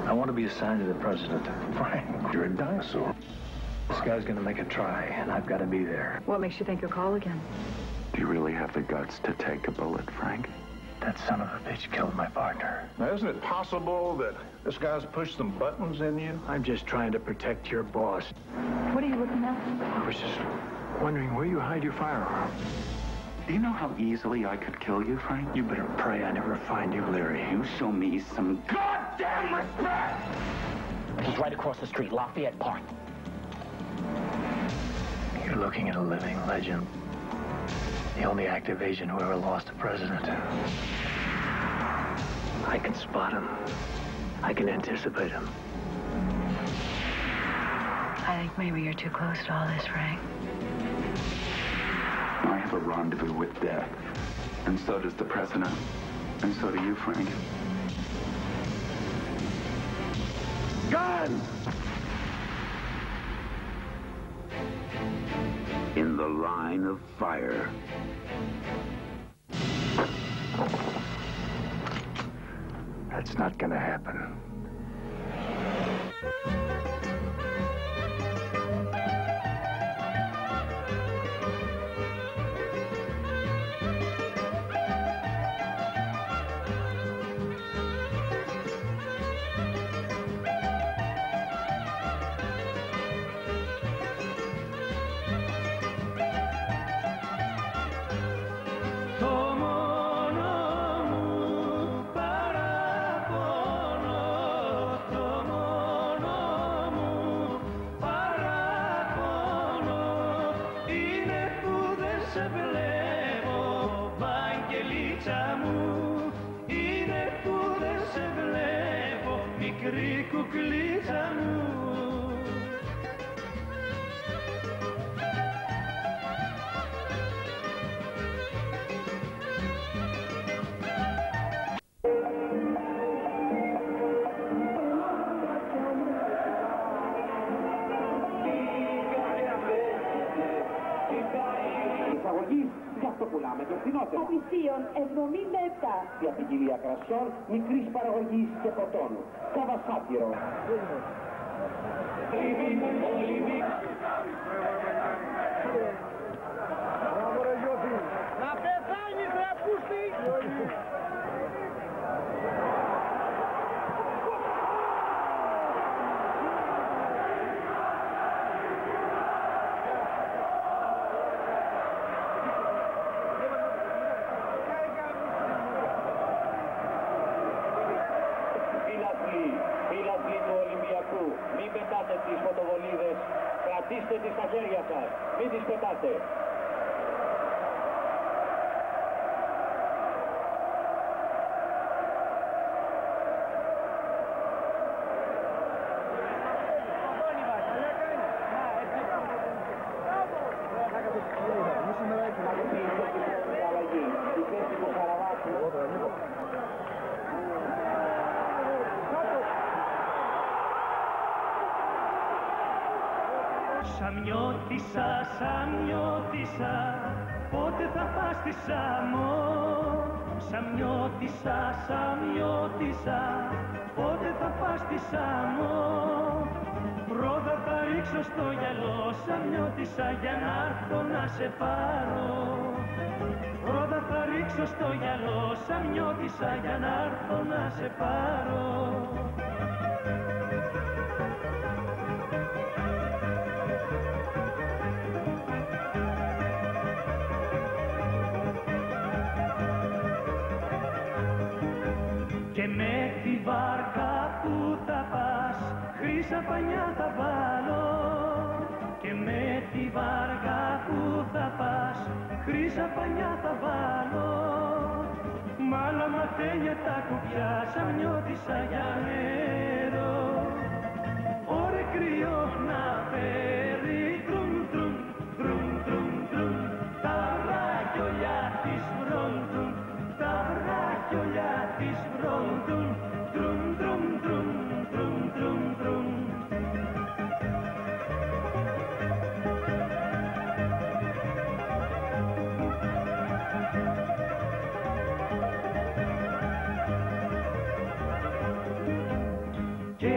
I want to be assigned to the president. Frank, you're a dinosaur. This guy's gonna make a try, and I've got to be there. What makes you think you'll call again? Do you really have the guts to take a bullet, Frank? That son of a bitch killed my partner. Now, isn't it possible that this guy's pushed some buttons in you? I'm just trying to protect your boss. What are you looking at? I was just wondering where you hide your firearm. Do you know how easily I could kill you, Frank? You better pray I never find you, Leary. You show me some goddamn respect! He's right across the street, Lafayette Park. You're looking at a living legend. The only active agent who ever lost a president. I can spot him. I can anticipate him. I think maybe you're too close to all this, Frank. I have a rendezvous with death. And so does the president. And so do you, Frank. Gun! In the line of fire. That's not gonna happen. Απιστίων 77. Για ποικιλία κρασιών μικρής παραγωγής και ποτών. Καβασάκυρο. Να πεθάνεις ρε πούστη! Μην πετάτε τις φωτοβολίδες, κρατήστε τις στα χέρια σας, μην τις πετάτε. Σαμιώτησα, πότε θα πας στη Σάμο. Σαμιώτησα, πότε θα πας στη Σάμο. Πρώτα θα ρίξω στο γυαλό, Σαμιώτησα, για να έρθω να σε πάρω. Πρώτα θα ρίξω στο γυαλό, Σαμιώτησα, για να έρθω να σε πάρω. Και με τη βάρκα που θα πας, χρύσα πανιά θα βάλω. Και με τη βάρκα που θα πας, χρύσα πανιά θα βάλω. Μ' άλλα μαθαίνια τα κουπιά, Σαμιώτησα για νερό. Ωρε κρύο να φέρει, τρουν, τρουν, τρουν, τρουν, τρουν. Τα βράκιολιά της βρόντουν, τα βράκιολιά της βρόντουν. Τρουν, τρουν, τρουν, τρουν, τρουν, τρουν. Και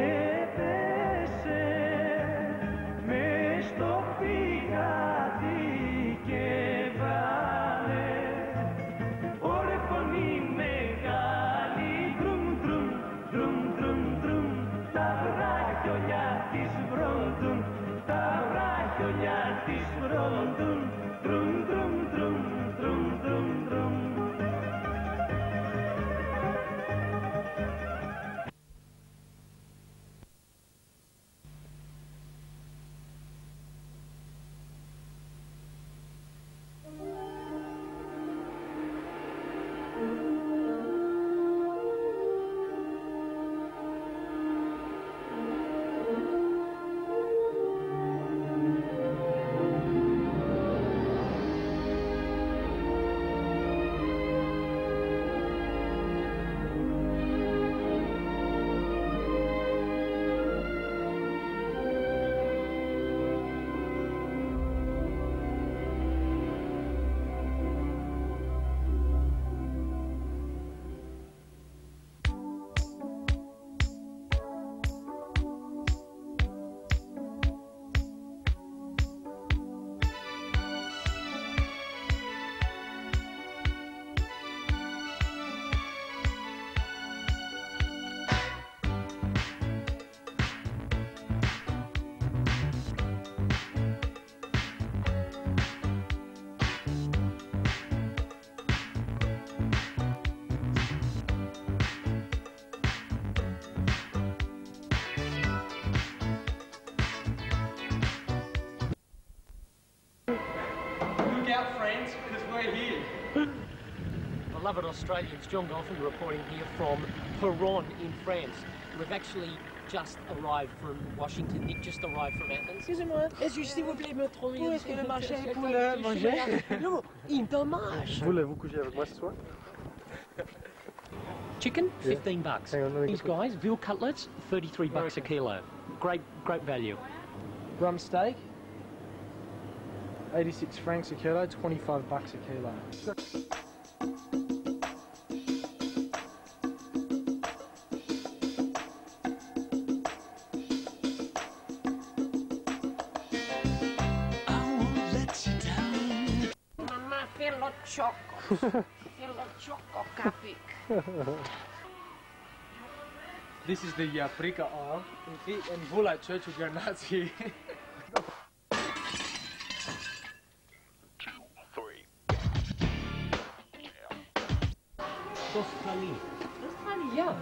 out, friends, because we're here. Beloved Australians, John Golfin reporting here from Peron in France. We've actually just arrived from Washington. Nick just arrived from Athens. Excusez-moi, est-ce que s'il vous plaît me trouver où est-ce que le marché pour le manger? Non, il dommage. Voulez-vous coucher avec moi ce soir? Chicken, $15. Hang on, These guys, veal cutlets, $33 a kilo. Great value. Rump steak, 86 francs a kilo, $25 a kilo. This is the paprika aisle. And vous like Churchill go nuts here. 2, 3. Golfin. Yeah.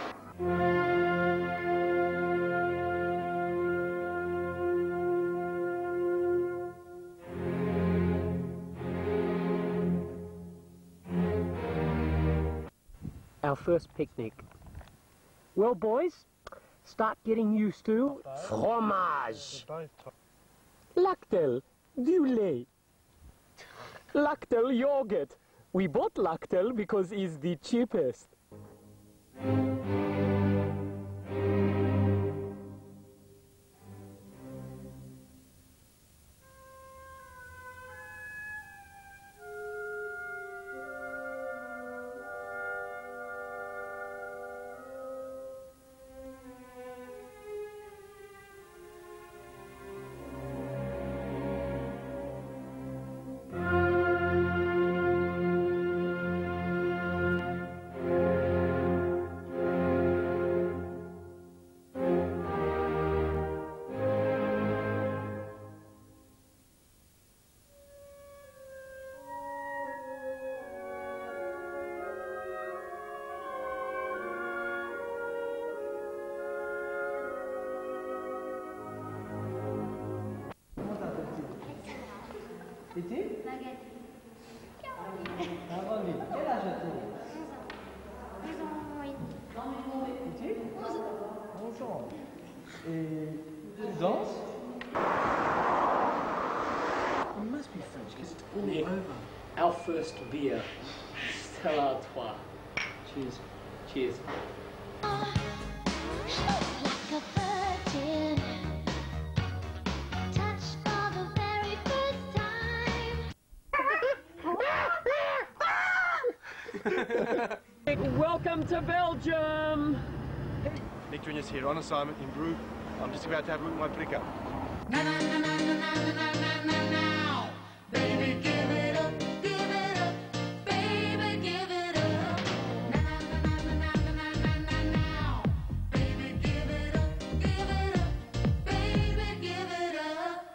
Our first picnic. Well, boys, start getting used to fromage. Lactel, du lait. Lactel yogurt. We bought Lactel because it's the cheapest. Et tu? Aroney, quel âge as-tu? 11 ans. Et tu? 11 ans. Et tu danses? It must be French because it's all Nick, over. our first beer. Stella Artois. Cheers. Cheers. Welcome to Belgium! Nick Drinias here, on assignment in Brugge. I'm just about to have a look at my pickup. Baby, give it up, baby, give it up. Baby, give it up, baby, give it up.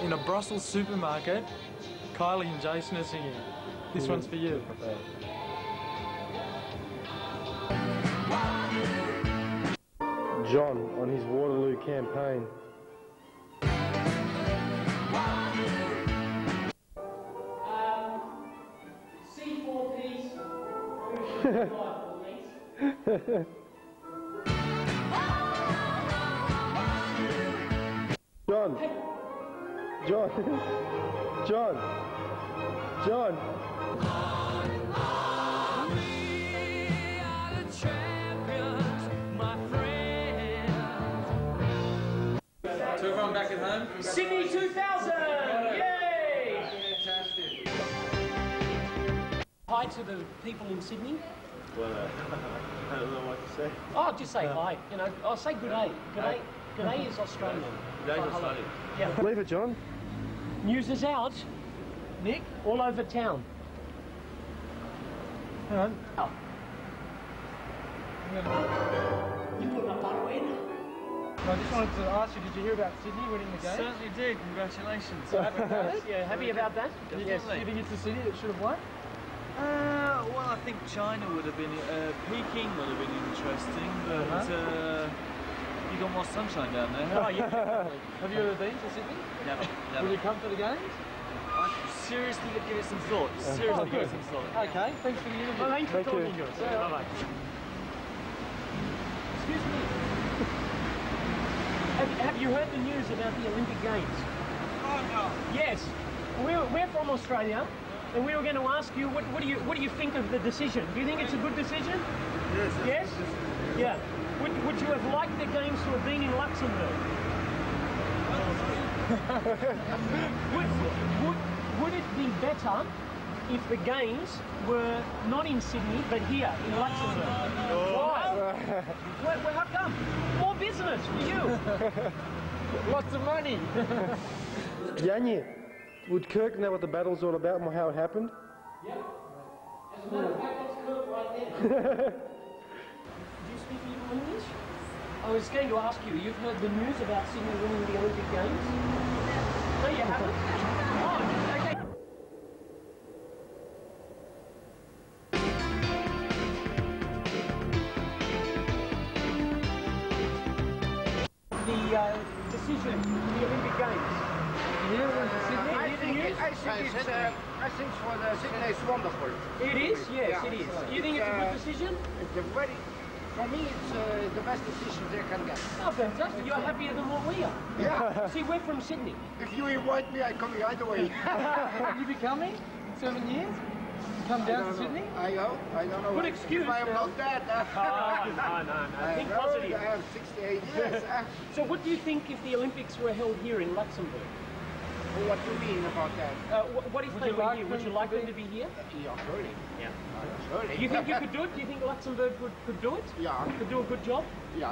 in a Brussels supermarket, Kylie and Jason are singing. This one's for you. John on his Waterloo campaign. C4 piece. John. John. John. John. To everyone back at home. Sydney 2000! Yay! Fantastic. Hi to the people in Sydney. Well, I don't know what to say. Oh, just say hi. You know, I'll say good day. Good day. Good day is Australian. Good day's Oh, hello. Australian. Yeah. Leave it, John. News is out, Nick, all over town. Hang on. Oh. You put my butt in? I just wanted to ask you, did you hear about Sydney winning the game? Certainly did. Congratulations. Yeah, happy about that? Yes. You think it's the city that should have won? Well, I think China would have been, Peking would have been interesting, but you got more sunshine down there. Oh, yeah. Have you ever been to Sydney? Never. Will you come for the games? I seriously give it some thought. Seriously give it some thought. Okay, thanks for the interview. Well, thanks for talking to us. Bye-bye. Excuse me. Have you heard the news about the Olympic Games? Oh, no. Yes. We're from Australia, and we were going to ask you, what do you think of the decision? Do you think it's a good decision? Yes. Yes? Yeah. Would you have liked the games to have been in Luxembourg? would it be better if the games were not in Sydney, but here, in Luxembourg? Why? Well, how come? More business for you. Lots of money. Yanni, would Kirk know what the battle's all about and how it happened? Yeah. As a matter of fact, that's Kirk right there. Do you speak a little English? I was going to ask you, you've heard the news about Sydney winning the Olympic Games? No, you haven't? Oh, okay. The decision for the Olympic Games. I think for the Sydney it's wonderful. It is? Yes, Yeah. it is. You think it's a good decision? It's a very, for me it's the best decision they can get. Oh, fantastic. You're happier than what we are. Yeah. See, we're from Sydney. If you invite me, I come here either way. Will you be coming in 7 years? Come down to Sydney? I don't know. Good excuse. If I am not that. No. Think positive. I have 68 years. So what do you think if the Olympics were held here in Luxembourg? What do you mean about that? What if they were here? Would you like them to be here? Yeah, surely. Yeah. Surely. You think you could do it? Do you think Luxembourg could do it? Yeah. Could do a good job? Yeah.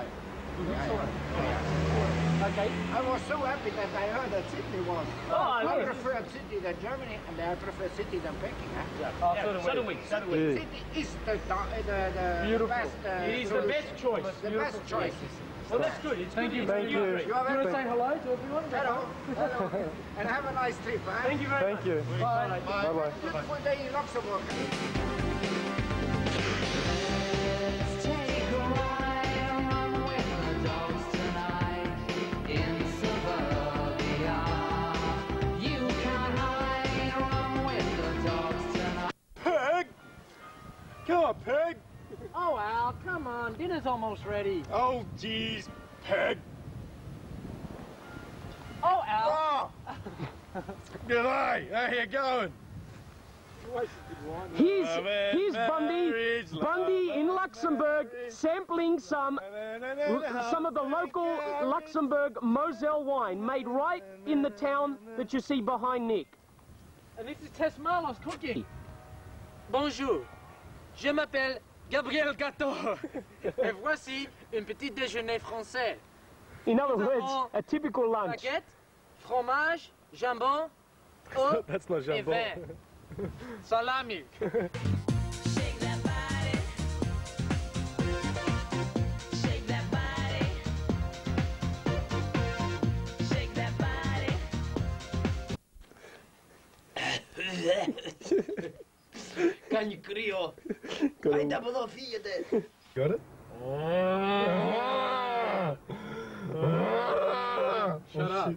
Okay. I was so happy that I heard that Sydney was. Oh, I prefer Sydney than Germany, and I prefer Sydney than Peking. Oh, so do we. Sydney is the best. It is the best choice. The best choice. Well, that's good. It's Thank good. you. Thank you. You Do you want to say hello to everyone? Hello. Hello. And have a nice trip. Huh? Thank you very much. Thank you. Bye. Bye-bye. Beautiful day in Luxembourg. Peg! Come on, Peg! Oh, Al, come on. Dinner's almost ready. Oh, jeez, Peg! Oh, Al. Oh! G'day, how you going? Here's Bundy in Luxembourg, sampling some of the local Luxembourg Moselle wine made right in the town that you see behind Nick. And this is Tess Marlowe's cooking. Bonjour, je m'appelle Gabriel Gâteau et voici un petit déjeuner français. In other words, a typical lunch. Baguette, fromage, jambon, œufs That's not et jambon. vin. Salami. Canho Clio. Vai dar pela filha dele. Got it? Shut up.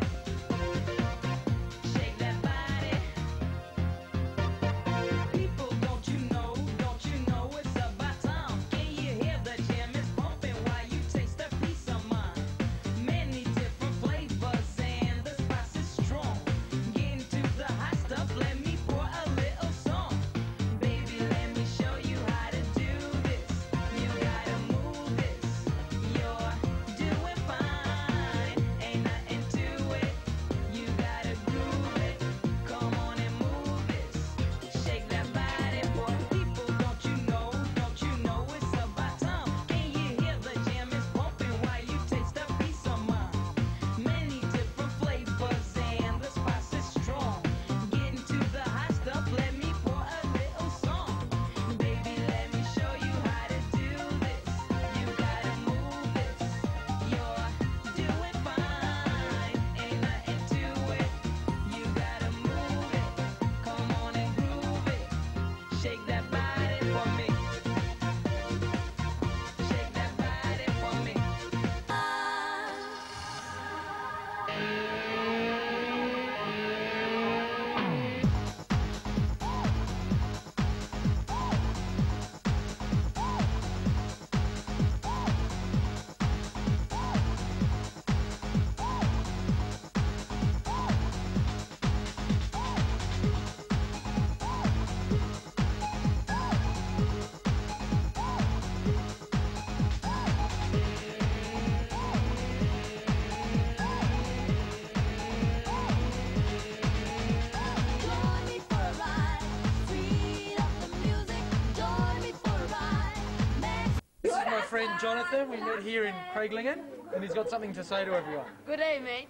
Friend Jonathan, we met here in Craiglingen, and he's got something to say to everyone. Good day, mate.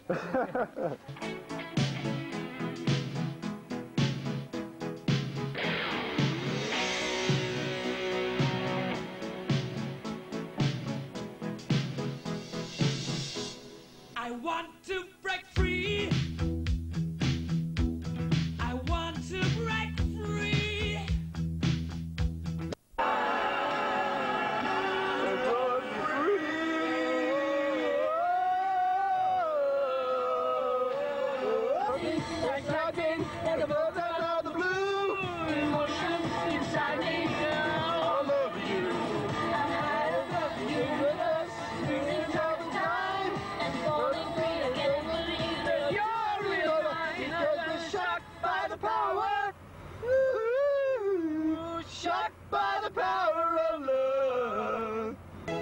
I want to break free. I want to break free. And the birds out of the blue. Emotion inside me. I love you. I love you with us. Dreaming all the time. And falling free. I can't believe that you're real mine. Because we're shocked by the power. Ooh, shocked by the power of love.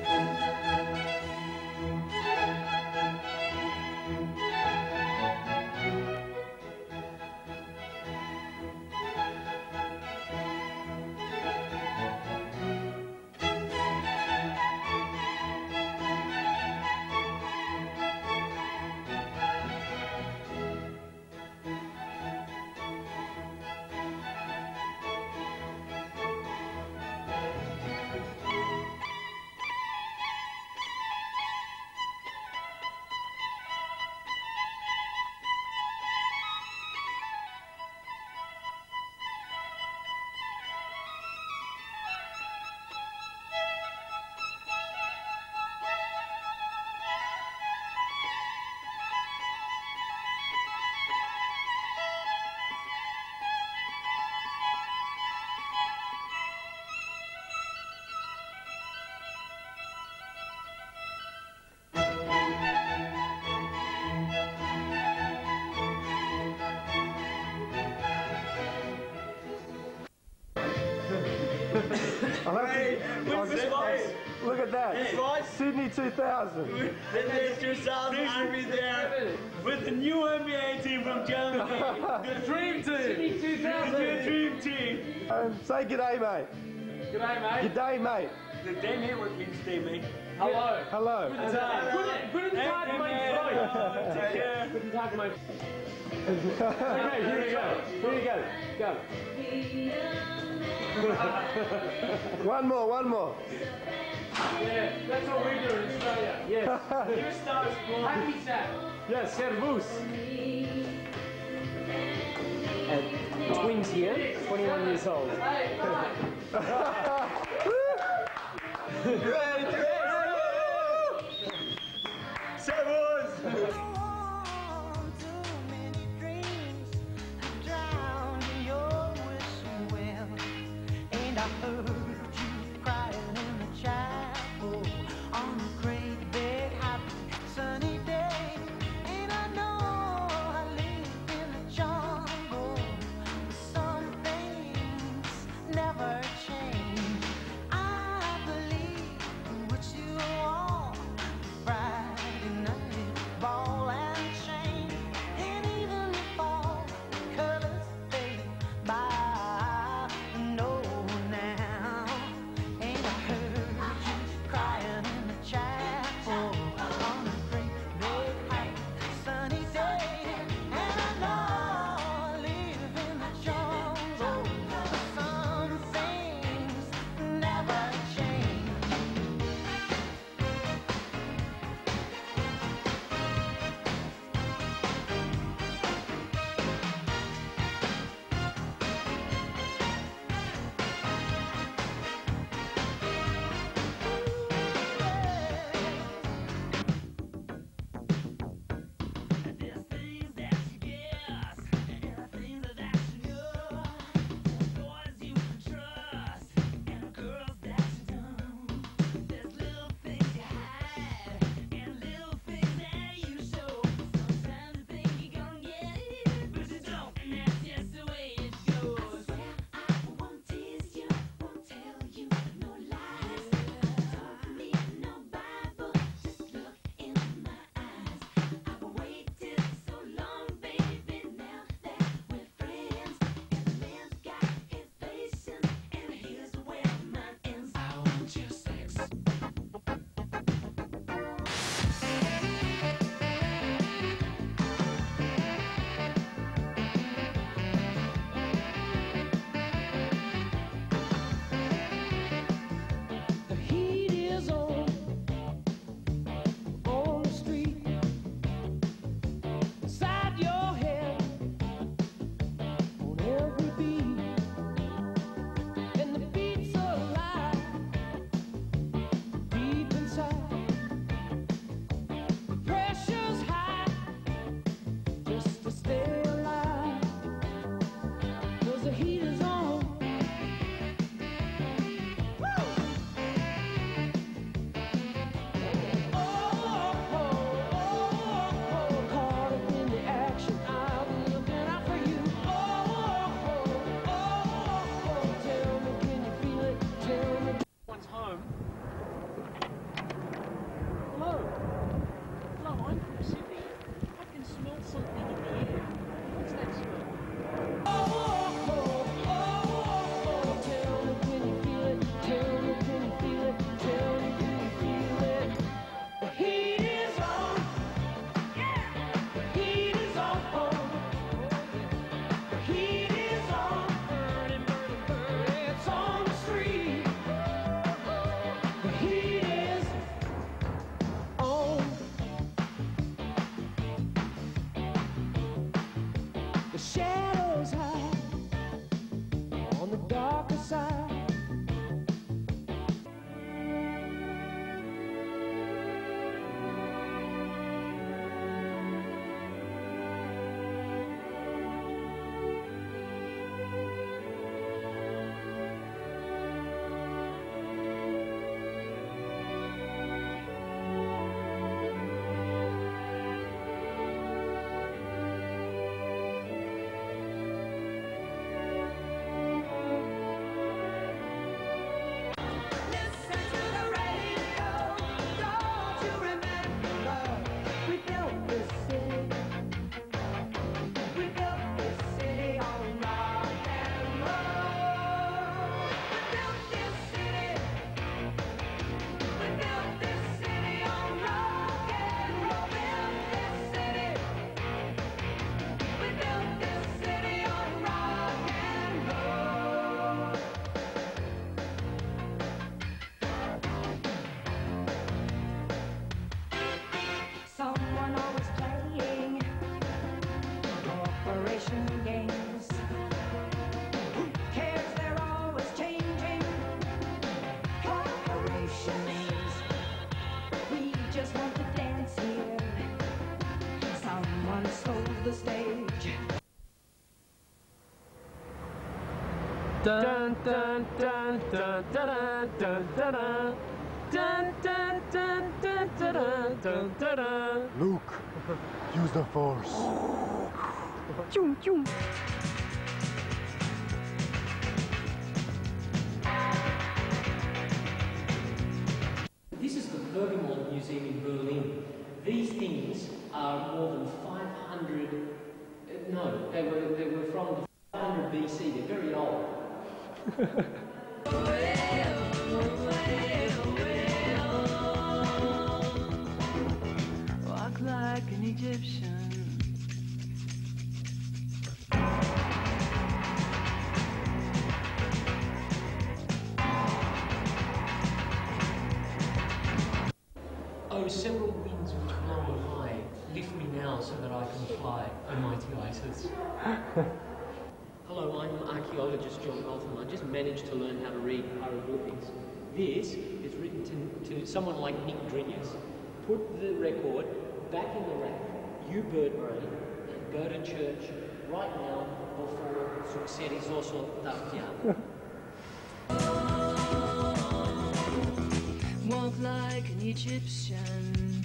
Look at that. Sydney 2000. Sydney 2000, I'll be there with the new NBA team from Germany. The dream team. Sydney 2000. The dream team. Say g'day, mate. G'day, mate. G'day, mate. G'day, mate. What means day, mate? Hello. Hello. Guten Tag. Guten Tag, mein Freund. Take care. Guten Tag, mein Okay, here we go. Here we go. Go. One more. Yeah, that's what we do in Australia. Yes. You start, Happy Sat. Yes, servus. Twins here, 21 years old. Dun dun dun dun dun dun dun dun dun dun dun dun dun dun dun. Luke, use the Force. Chum chum. This is the Pergamon Museum in Berlin. These things are more than 500. No, they were from the 500 BC. They're very old. Walk like an Egyptian. Oh, several winds which blow on high, lift me now so that I can fly, O mighty Isis. Hello, I'm archaeologist John Golfin. I just managed to learn how to read hieroglyphics. This is written to someone like Nick Drinias. Put the record back in the rack, you bird brain, and go to church right now before succedi oso tapia. Walk like an Egyptian.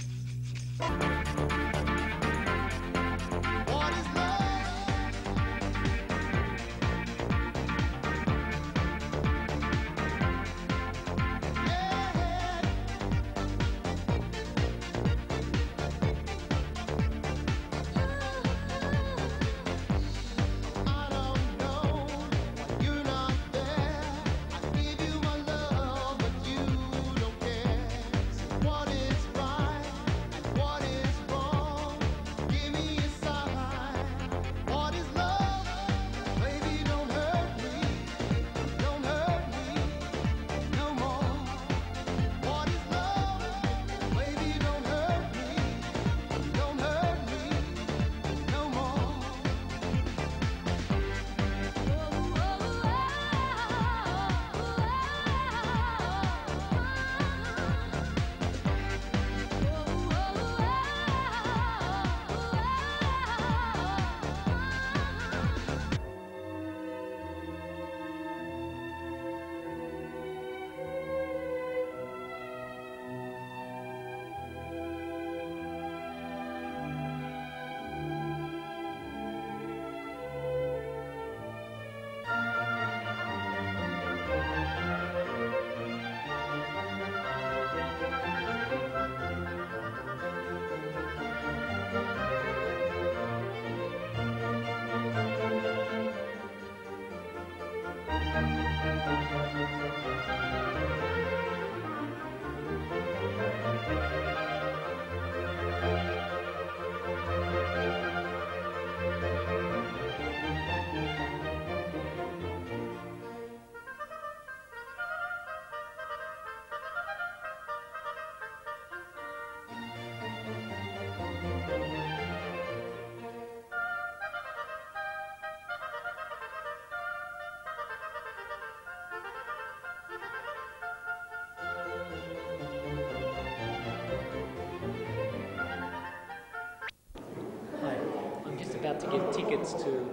About to get tickets to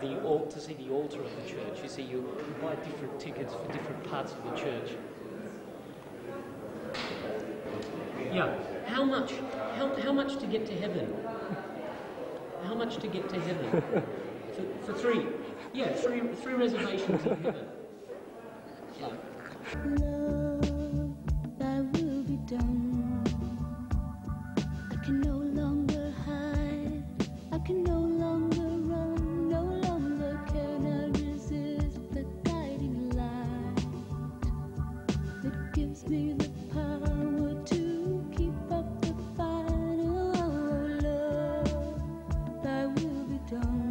see the altar of the church. You see, you buy different tickets for different parts of the church. Yeah. How much? How much to get to heaven? How much to get to heaven? For three? Yeah, three reservations in heaven. Love, thy will be done. I can no longer hide. I can no longer run. No longer can I resist the guiding light that gives me the power to keep up the fight. Oh, love, thy will be done.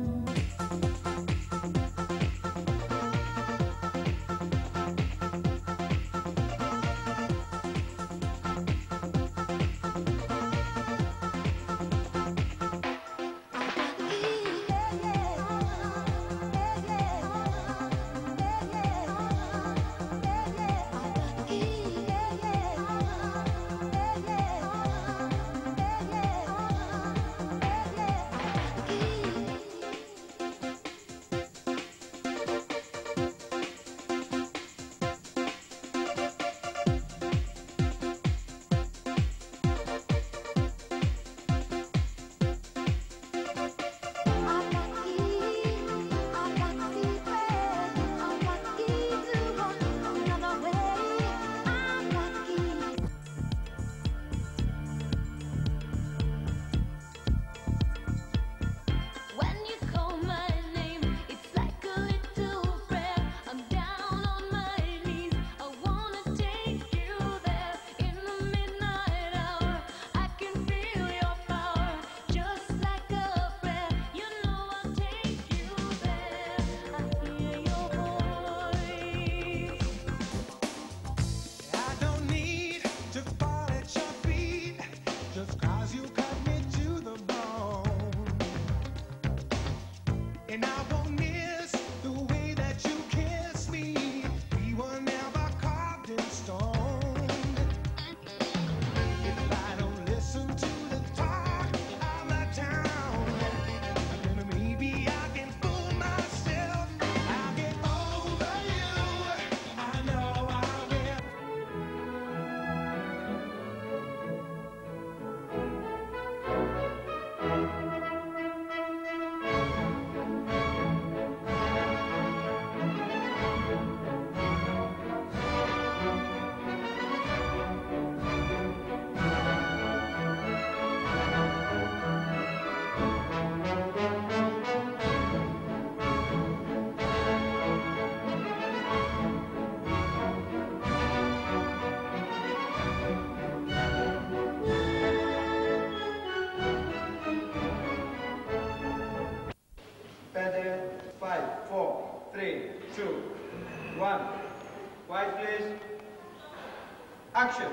2, 1. Quiet, please. Action.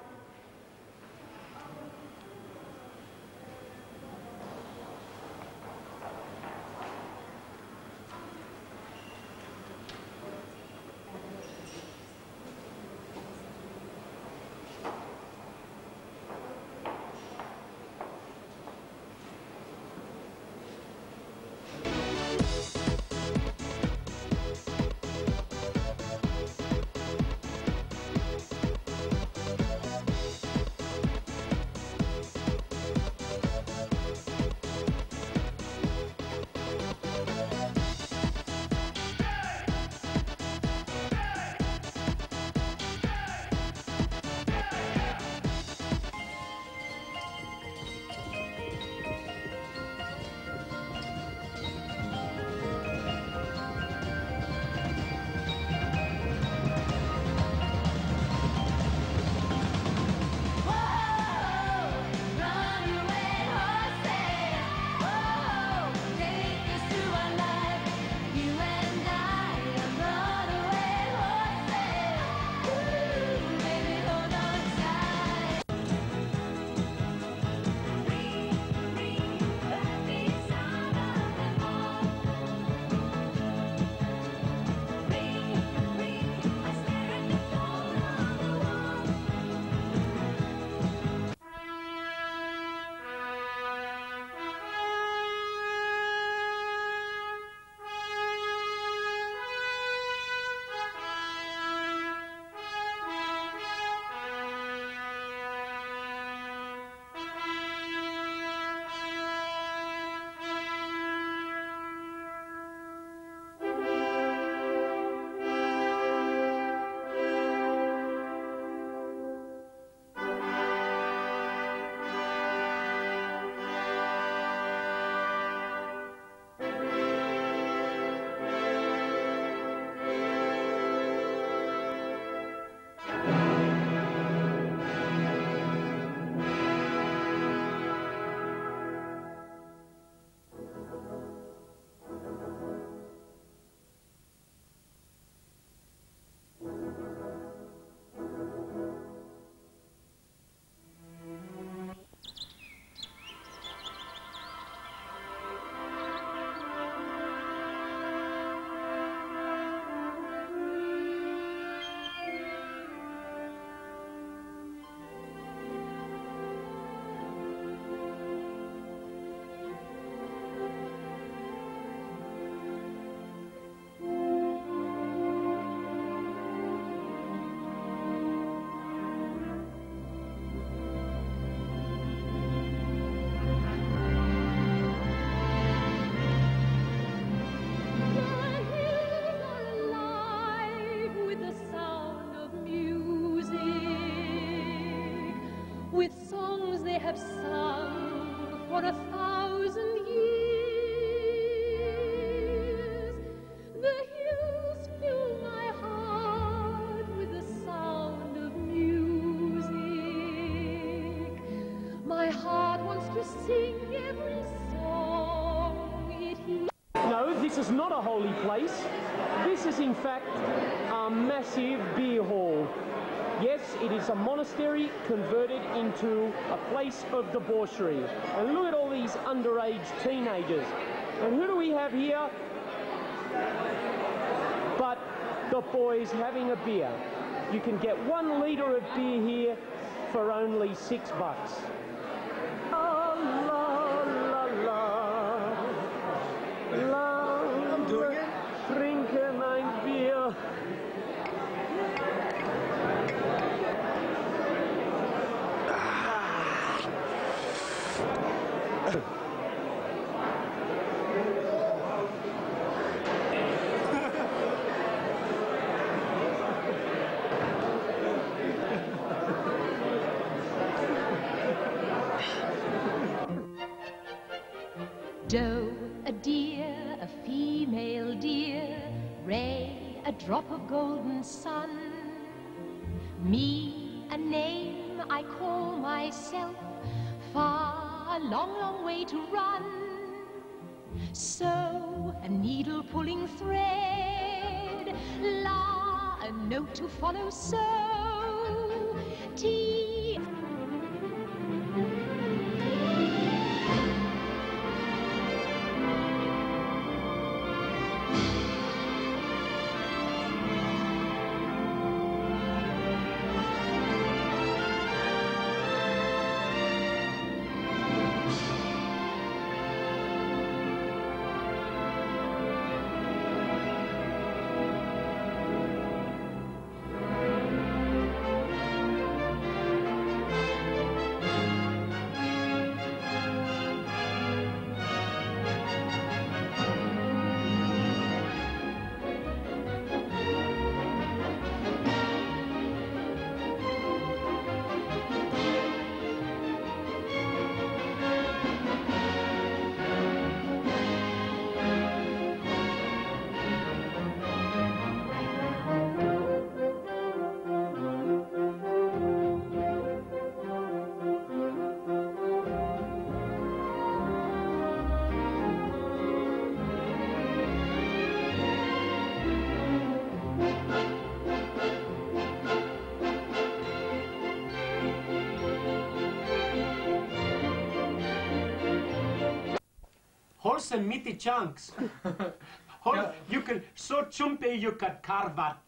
have sung for 1,000 years. The hills fill my heart with the sound of music. My heart wants to sing every song it hears. No, this is not a holy place. This is in fact a massive beer hall. Yes, it is a monastery converted into a place of debauchery. And look at all these underage teenagers. And who do we have here? But the boys having a beer. You can get 1 litre of beer here for only $6. La la la la. La. I'm doing it. Trinken ein Bier. Doe, a deer, a female deer, ray, a drop of golden sun. Me, a name I call myself, far, a long, long way to run. So, a needle pulling thread, La, a note to follow, so, T. Wholesome meaty chunks. You can so chumpy you could carve that.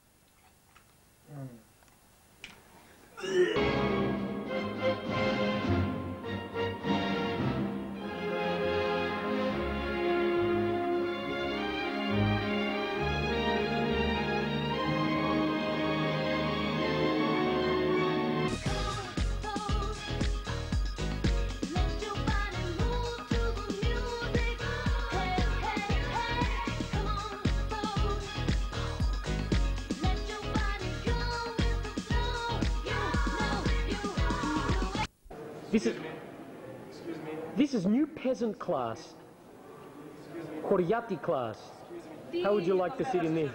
This is new peasant class. Horiati class. How would you like to sit in this?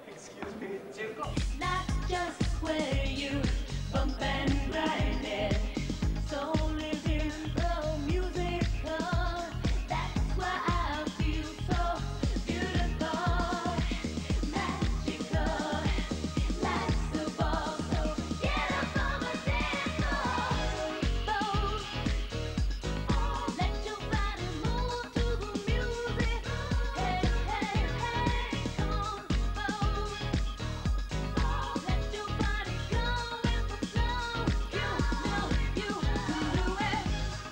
Not just where you bump and ride it. Soul is in the music. That's why I feel so beautiful, magical, like the ball. So get up on the dance floor. Let your body move to the music. Hey, hey, hey, come on, folks. Let your body go with the flow. You know you can do it.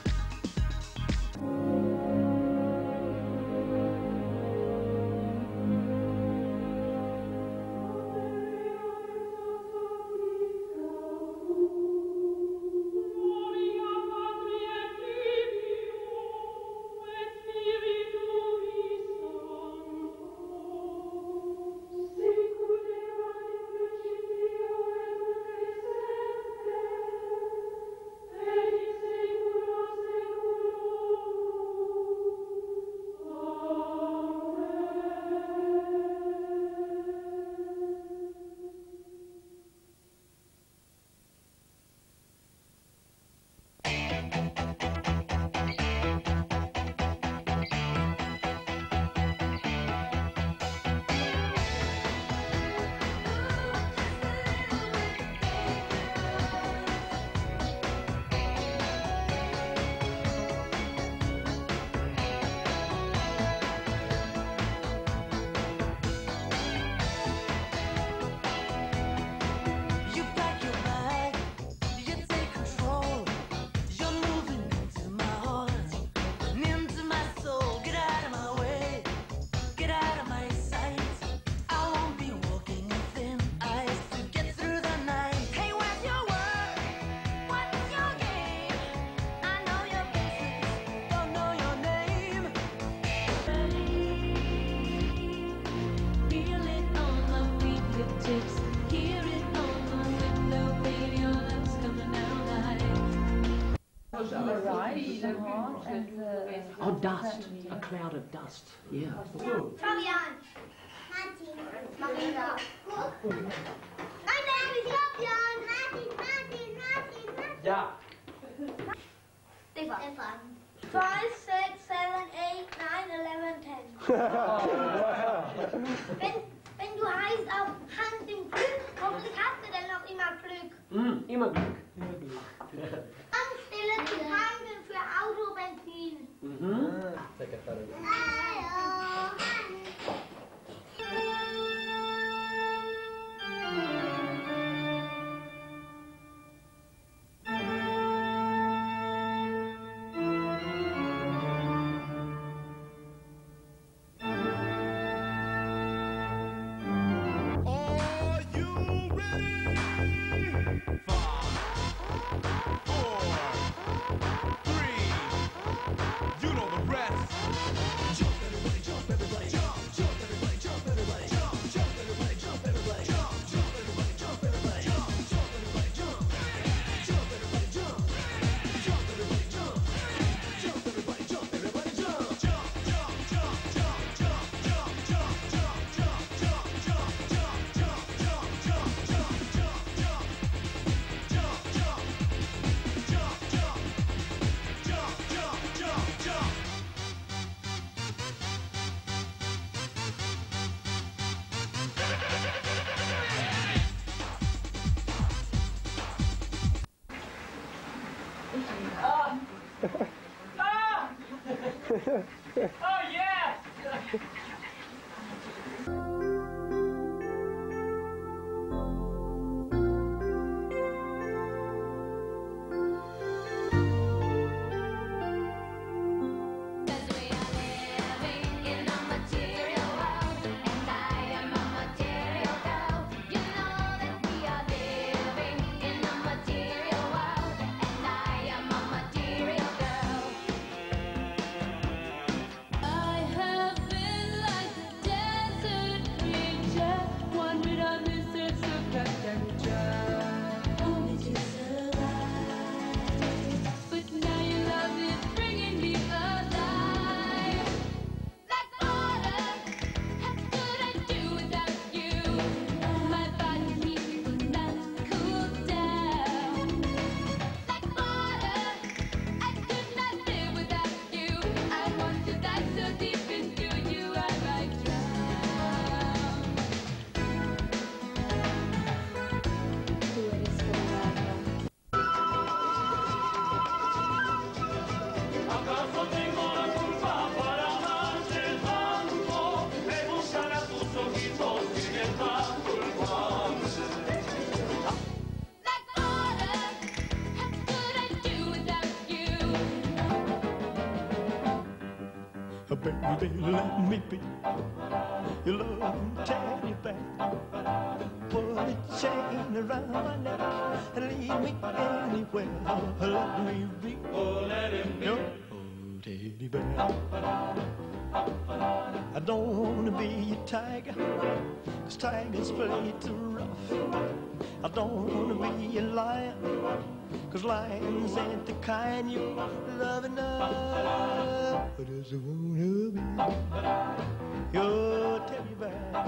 You pack your bag, you take control. You're moving into my heart and into my soul. Get out of my way, get out of my sight. I won't be walking in thin ice to get through the night. Hey, where's your work? What's your game? I know your faces, don't know your name. Feel it on the fingertips. Hear it on the window, baby, your love's coming down light. Oh, dust. A cloud of dust. Yeah. Fabian! Martin! Marina! Mein Name ist Fabian! Martin! Ja. Stefan! 5, 6, 7, 8, 9, 11, 10. Wenn du heiß auf Hand im Glück, hoffentlich hast du dann noch immer Glück. Immer Glück. Anstelle zu tanken für Autobenzin. Oh yeah! Baby, let me be your loving teddy bear. Put a chain around my neck and lead me anywhere. Let me be, your teddy bear. I don't wanna be a tiger, 'cause tigers play too rough. I don't wanna be a lion, 'cause lions ain't the kind you love enough. I just wanna be your teddy bear.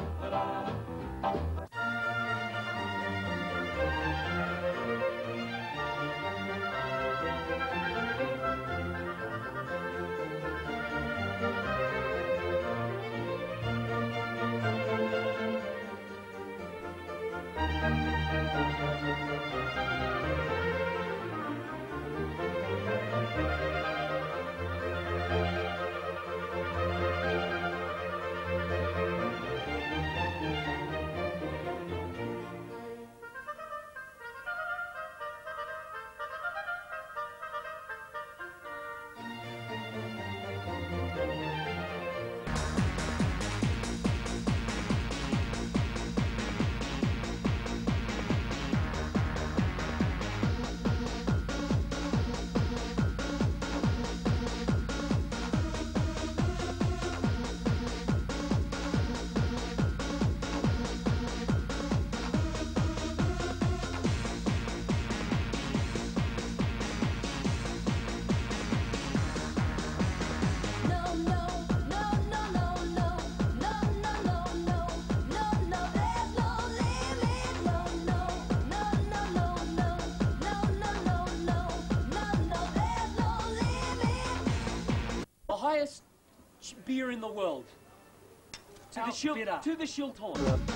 Highest beer in the world. To the Shilton.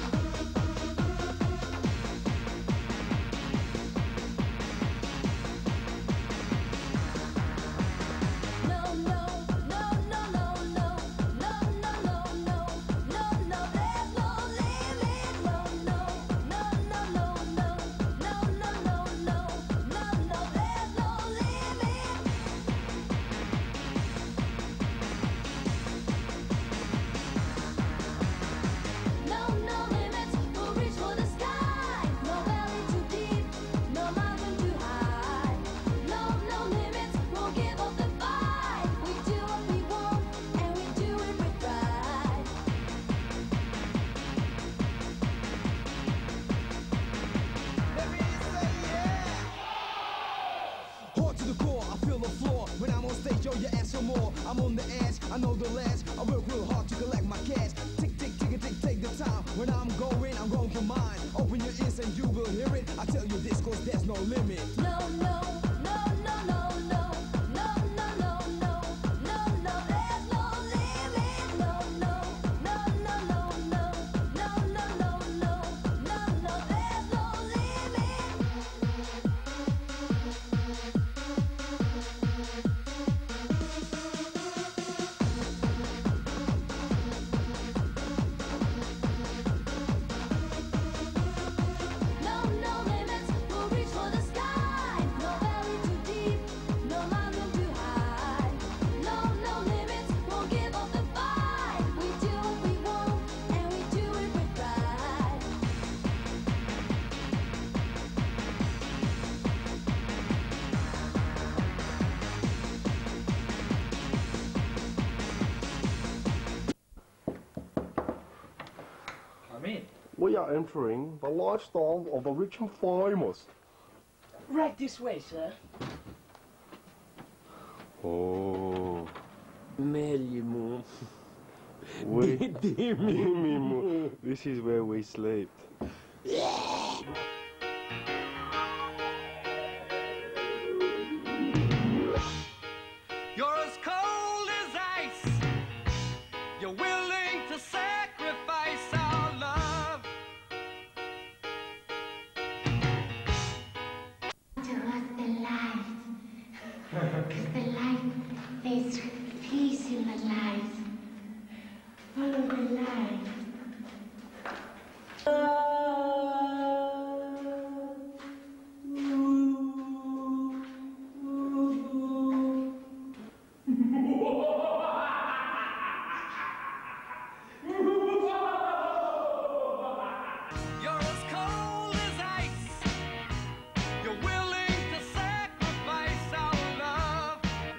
I'm on the edge, I know the ledge. I work real hard to collect my cash. Tick, tick, tick, tick, take the time. When I'm going your mind. Open your ears and you will hear it. I tell you this cause there's no limit. No, no, no, no, no, no, no, no, no, no, no, no, there's no limit. No, no, no, no, no, no, no, no, no, no, no, no, there's no limit. We are entering the lifestyle of the rich and famous. Right this way, sir. Oh. Meglio. Dimmi. This is where we sleep. You're as cold as ice. You're willing to sacrifice our love. Towards the light. Because the light, there's peace in the light. Follow the light. You're as cold as ice. You're willing to sacrifice our love.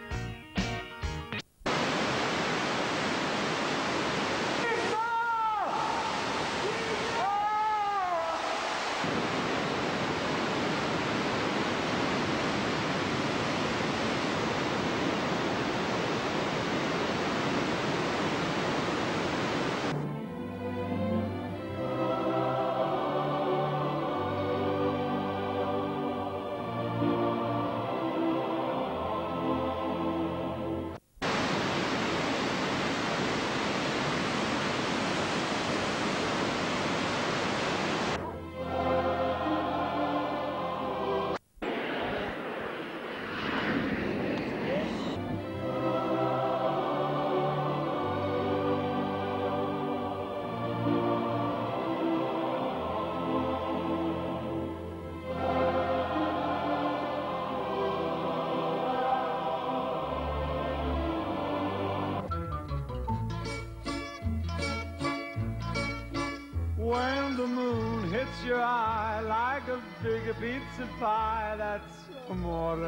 When the moon hits your eye like a big pizza pie, that's amore.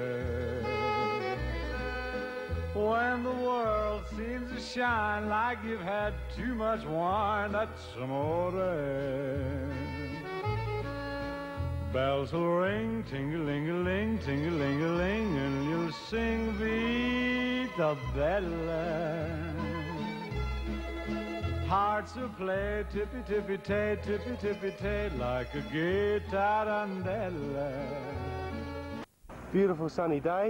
When the world seems to shine like you've had too much wine, that's amore. Bells will ring, ting-a-ling-a-ling, ting-a-ling-a-ling, and you'll sing Vita Bella. Hearts will play tippy-tippy-tay, tippy-tippy-tay, like a gay tarantella. Beautiful sunny day.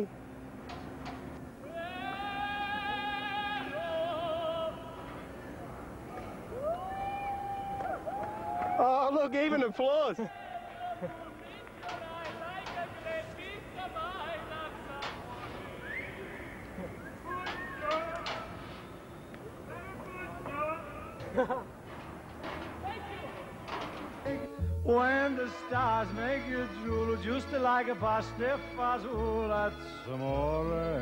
all gave an applause. When the stars make you drool, just like a pasta fazool, that's amore.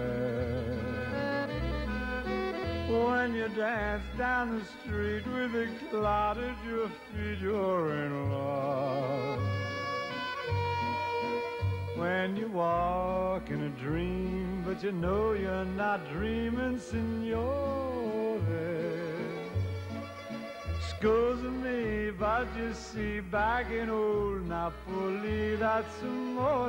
When you dance down the street with a cloud at your feet, you're in love. When you walk in a dream, but you know you're not dreaming, signore. Scusa me, but you see, back in old Napoli, that's amore.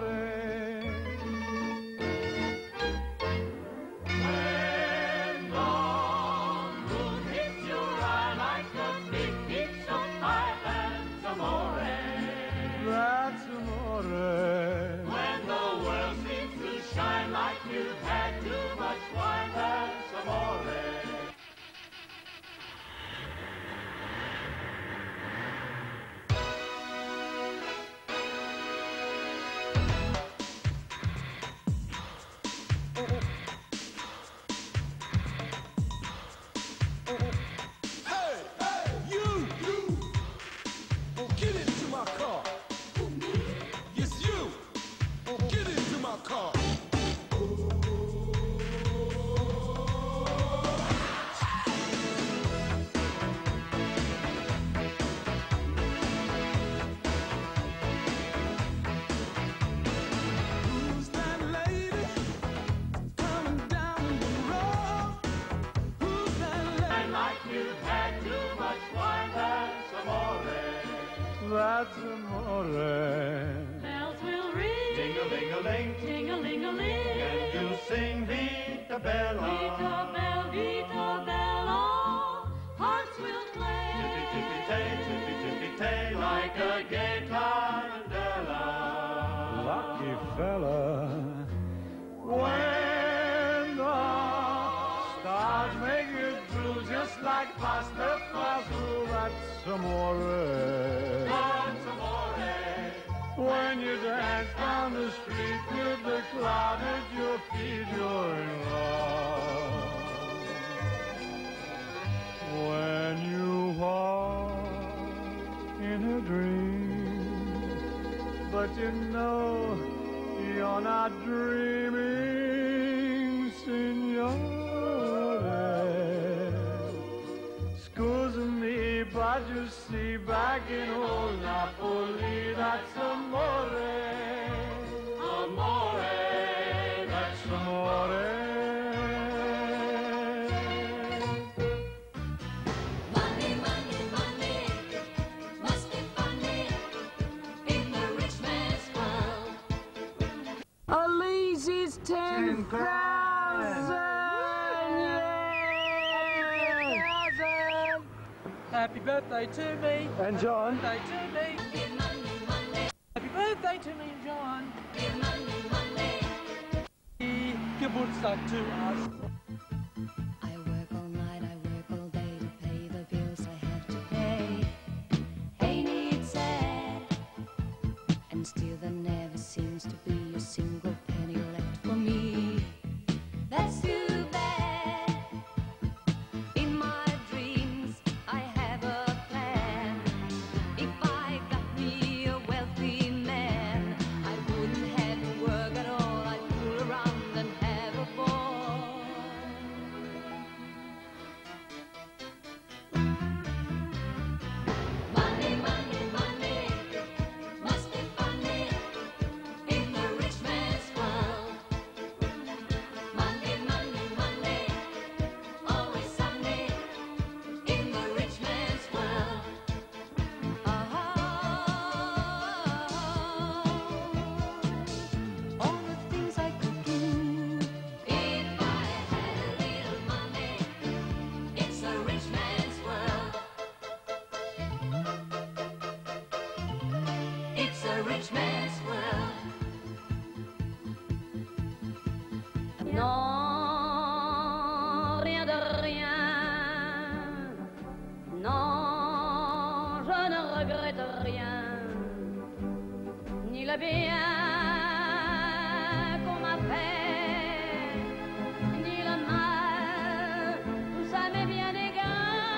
When dawn moon hits your eye like a big piece of pie, that's amore. That's amore. When the world seems to shine like you've had too much wine, that's amore. That's amore. Bells will ring, Ding-a-ling-a-ling, ting-a-ling-a-ling, and you sing Vita Bella. Vita Bella, hearts will play. Tippy-tippy-tay, like a gay tarantella. Lucky fella. When the stars make you drool, just like pasta fazool, that's amore. When you dance down the street with the cloud at your feet, you're in love. When you walk in a dream, but you know you're not dreaming, signore. Scusa me, but you see, back in old Napoli, that's amore. Amore, that's amore. Money, money, money, must be funny in the rich man's world. Alize is 10,000. Happy birthday to me. And John. Happy birthday to me. Happy birthday to me, John. Geburtstag to us. I work all night, I work all day to pay the bills I have to pay. Ain't it sad? And still there never seems to be a single penny left for me. That's too bad. In my dreams, I have a plan. If I got me a wealthy man, I wouldn't have to work at all. I'd fool around and have a ball. le bien qu'on m'a fait, ni le mal, tout ça m'est bien égal.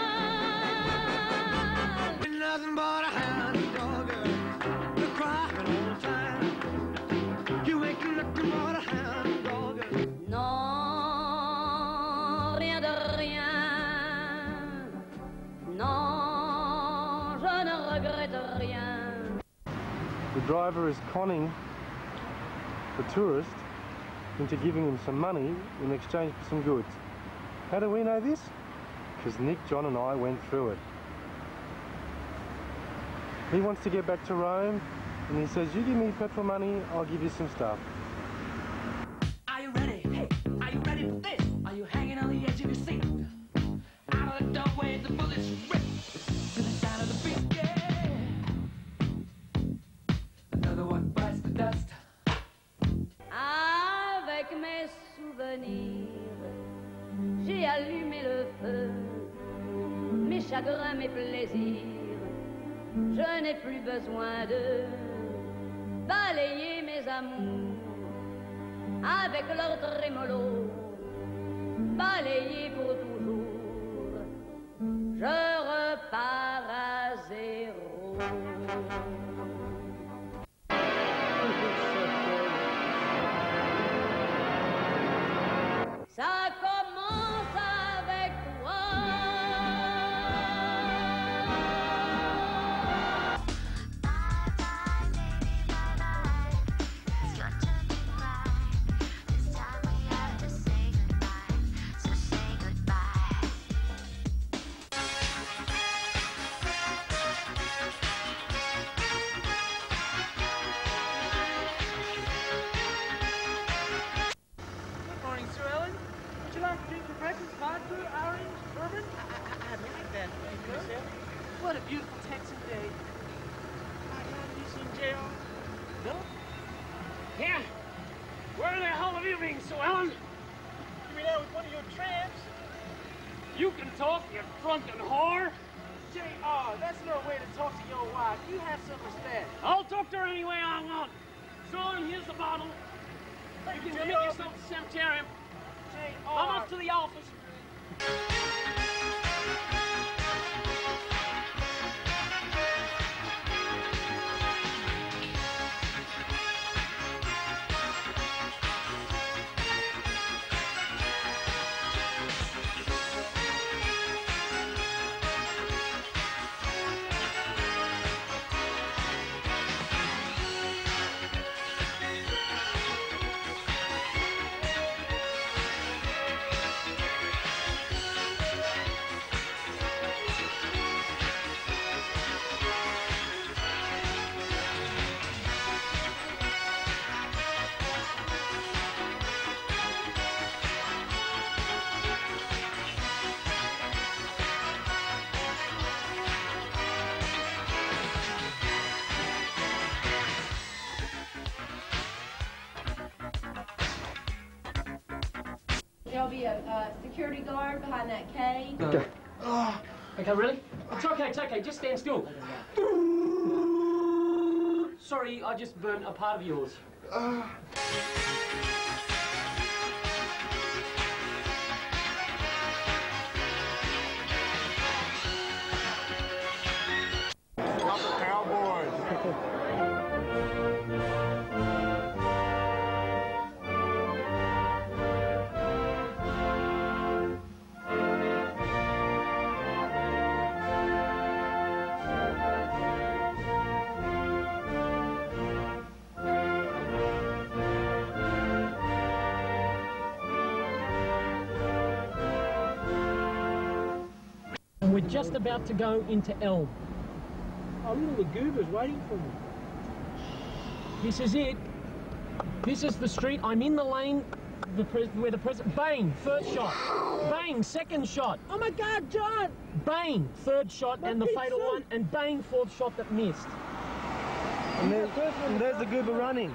Nothing but a hound dog, you're crying all the time. You ain't nothing but a hound dog. Non, rien de rien. Non, je ne regrette rien. The driver is conning the tourist into giving him some money in exchange for some goods. How do we know this? Because Nick, John and I went through it. He wants to get back to Rome and he says, you give me petrol money, I'll give you some stuff. Are you ready? Hey, are you ready for this? Are you hanging on the edge of your seat? Out of the doorway, the bullets rip to the sound of the beat, yeah. Another one bites the dust. Avec mes souvenirs, j'ai allumé le feu, mes chagrins, mes plaisirs. Je n'ai plus besoin de balayer mes amours avec leur trémolo, balayer pour toujours. Je repars à zéro. Ça commence avec toi. What a beautiful Texan day. Have you seen J.R.? No? Yeah. Where the hell have you been, Sue Ellen? You mean out with one of your tramps? You can talk, you drunken whore. J.R., that's no way to talk to your wife. You have some respect. I'll talk to her any way I want. Son, here's the bottle. You can commit yourself to sanitarium. J.R. I'm up to the office. There'll be a security guard behind that K. Okay. Okay, really? It's okay, just stand still. Sorry, I just burnt a part of yours. Not the Cowboys. And we're just about to go into Elm. Our little Laguba's waiting for me. This is it. This is the street. I'm in the lane where the president... Bang, first shot. Bang, second shot. Oh my God, John! Bang, third shot and the fatal one. And bang, fourth shot that missed. And there's the goober running.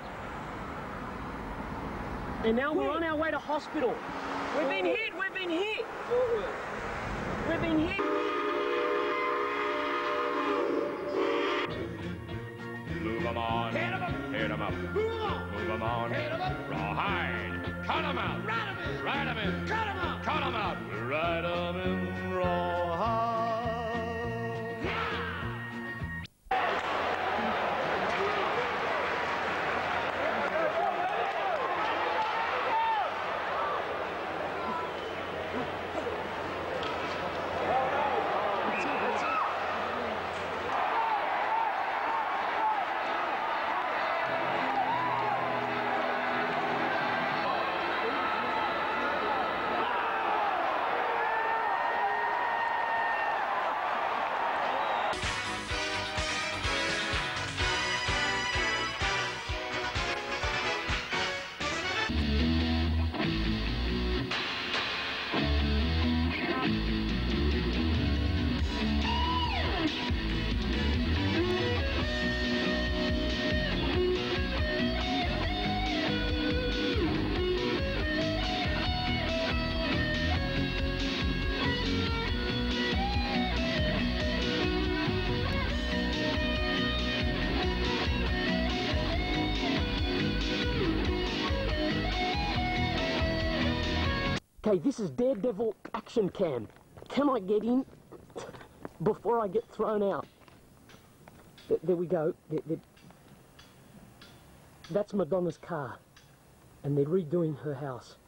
And now we're on our way to hospital. We've been hit, we've been hit. We've been hit. Move 'em on, hit 'em Cut 'em out. Ride 'em in. Ride 'em in. Cut 'em out. Cut 'em out. Ride 'em in raw. Okay, this is Daredevil action cam. Can I get in before I get thrown out? There we go. That's Madonna's car, and they're redoing her house.